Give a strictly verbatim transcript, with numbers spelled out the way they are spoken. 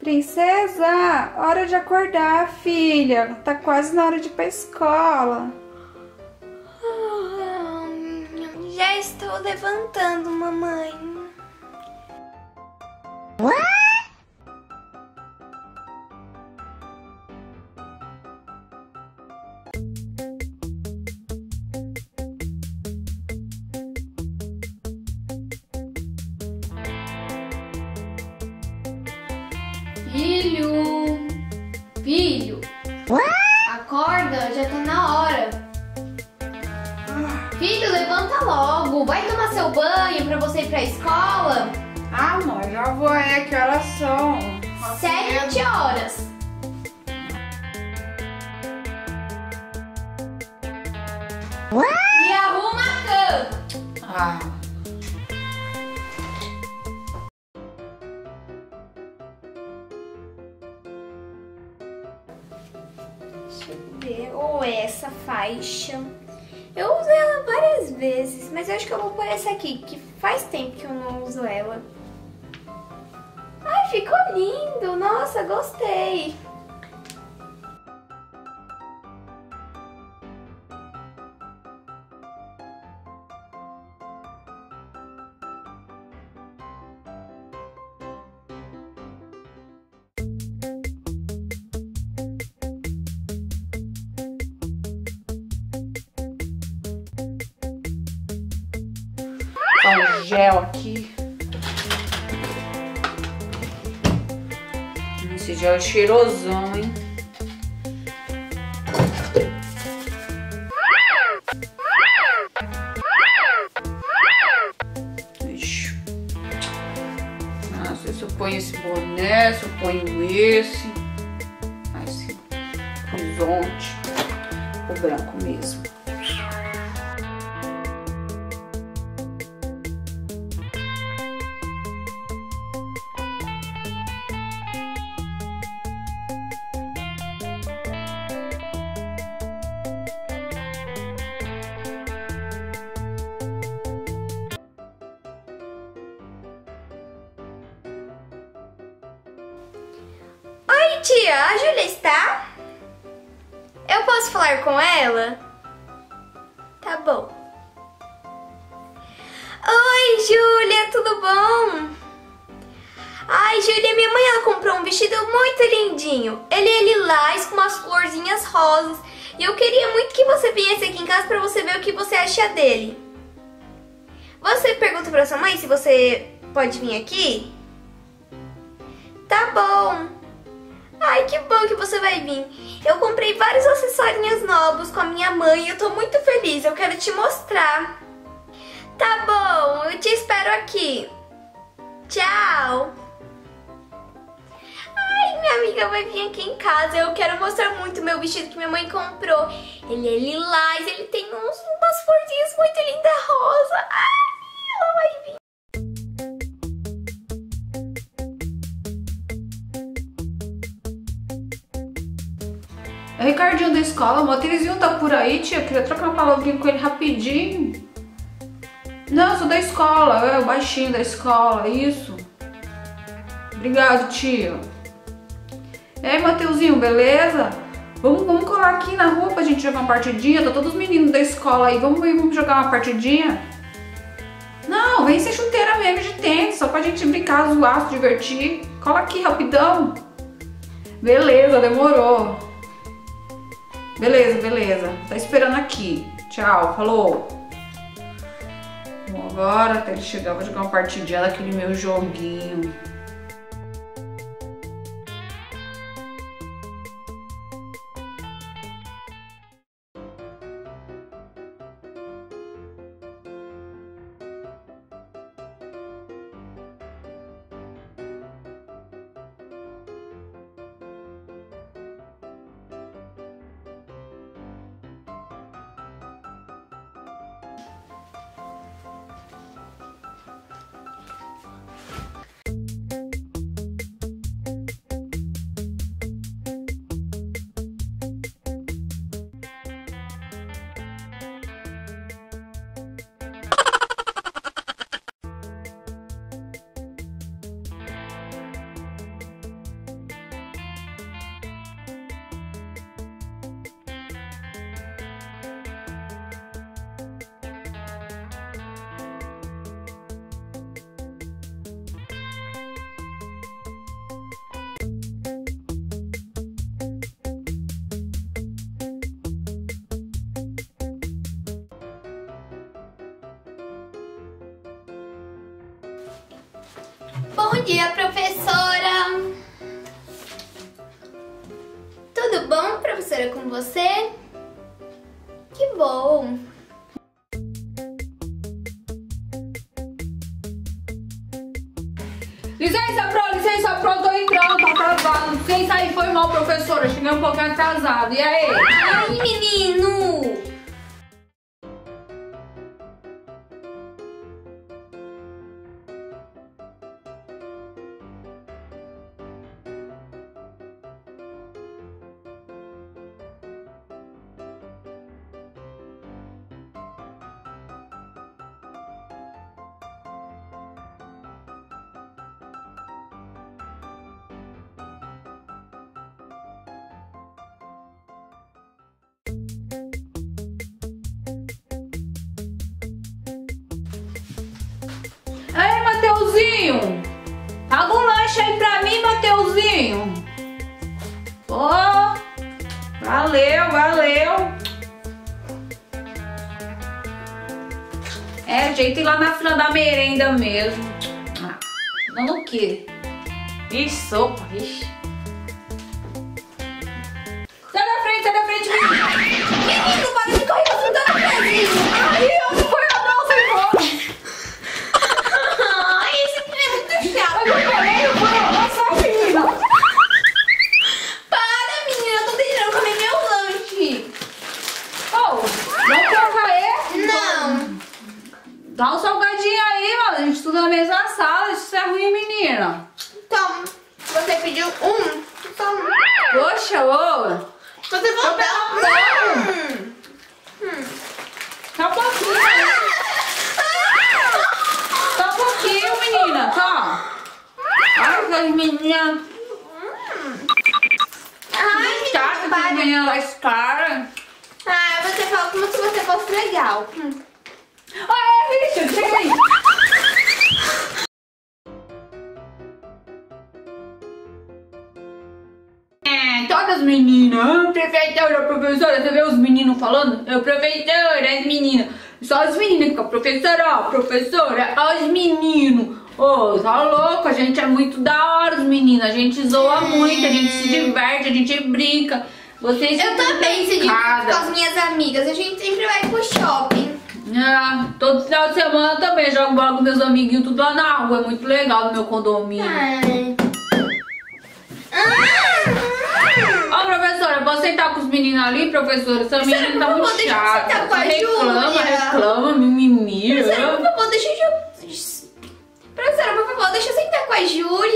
Princesa, hora de acordar, filha. Tá quase na hora de ir pra escola. Já estou levantando, mamãe. Filho, filho, acorda, já tá na hora. Filho, levanta logo, vai tomar seu banho pra você ir pra escola. Ah, amor, já vou, é, que horas são? Sete horas. E arruma a cama. Ah. Deixa eu ver. Ou essa faixa. Eu uso ela várias vezes, mas eu acho que eu vou pôr essa aqui, que faz tempo que eu não uso ela. Ai, ficou lindo! Nossa, gostei! Tá um gel aqui. Esse gel é cheirosão, hein? Ixi. Nossa, se eu ponho esse boné, se eu ponho esse. Ah, esse horizonte. O branco mesmo. Oi, tia, a Júlia está? Eu posso falar com ela? Tá bom. Oi, Júlia, tudo bom? Ai, Júlia, minha mãe ela comprou um vestido muito lindinho. Ele é lilás com umas florzinhas rosas. E eu queria muito que você viesse aqui em casa pra você ver o que você acha dele. Você pergunta pra sua mãe se você pode vir aqui? Tá bom. Ai, que bom que você vai vir. Eu comprei vários acessorinhos novos com a minha mãe e eu tô muito feliz. Eu quero te mostrar. Tá bom, eu te espero aqui. Tchau. Ai, minha amiga vai vir aqui em casa. Eu quero mostrar muito o meu vestido que minha mãe comprou. Ele é lilás, ele tem uns, umas florzinhas muito lindas rosa. Ai, ela vai vir. É o Ricardinho da escola, o Moterizinho tá por aí, tia. Eu queria trocar uma palavrinha com ele rapidinho. Não, eu sou da escola, é o baixinho da escola, isso. Obrigado, tia. E aí, Mateuzinho, beleza? Vamos, vamos colar aqui na rua pra gente jogar uma partidinha. Tá todos os meninos da escola aí, vamos, vamos jogar uma partidinha? Não, vem ser chuteira mesmo de tênis, só pra gente brincar, zoar, se divertir. Cola aqui, rapidão. Beleza, demorou. Beleza, beleza. Tá esperando aqui. Tchau, falou. Bom, agora até ele chegar, eu vou jogar uma partidinha daquele meu joguinho. Bom dia, professora. Tudo bom, professora, com você? Que bom. Licença, pro, licença, pro, tô entrando, tá atrasado. Licença aí, foi mal, professora. Cheguei um pouquinho atrasado. E aí? Ai, menino. Ei, Mateuzinho! Paga um lanche aí pra mim, Mateuzinho! Ó! Oh, valeu, valeu! É, jeito de ir lá na fila da merenda mesmo. Ah, não o quê? Ixi, sopa, ixi. Sai da frente, sai da frente, menino! Menino, para de correr, você tá no pezinho. Ai, eu não fui eu não, sem fome! Ai, esse menino é muito chato. Eu não falei, eu fui eu não, sai, menina! Para, menina, eu tô tentando comer meu lanche. Oh, vamos trocar ele? Não. Dá um salgadinho aí, mano. A gente estuda na mesma sala. Isso é ruim, menina. Então, você pediu um? Só um. Poxa, ô. Você Tô voltou. pegando. Hum. Hum. Só um pouquinho. Só um pouquinho, menina. Tá. Ai, as meninas. Ai, Chata, menina, as para. meninas da escola. Ah, você fala como se você fosse legal. Hum. Ai, Richard, chega aí. É, todas as meninas, professora, professora, você vê os meninos falando? Eu, professora, as meninas. Só as meninas que a professora, ó, professora, os meninos. Ô, oh, tá louco, a gente é muito da hora, os meninos. A gente zoa muito, a gente se diverte, a gente brinca. Vocês Eu são também se divirto complicadas. com as minhas amigas. A gente sempre vai pro shopping. É, todo final de semana eu também jogo bola com meus amiguinhos, tudo lá na rua. É muito legal no meu condomínio. Ai. Ó, professora, posso sentar com os meninos ali, professora? Essa menina tá por muito favor, deixa eu chata. sentar com a Reclama, Júlia. reclama, mimimi. Professora, por favor, deixa eu... Professora, por favor, deixa eu sentar com a Júlia.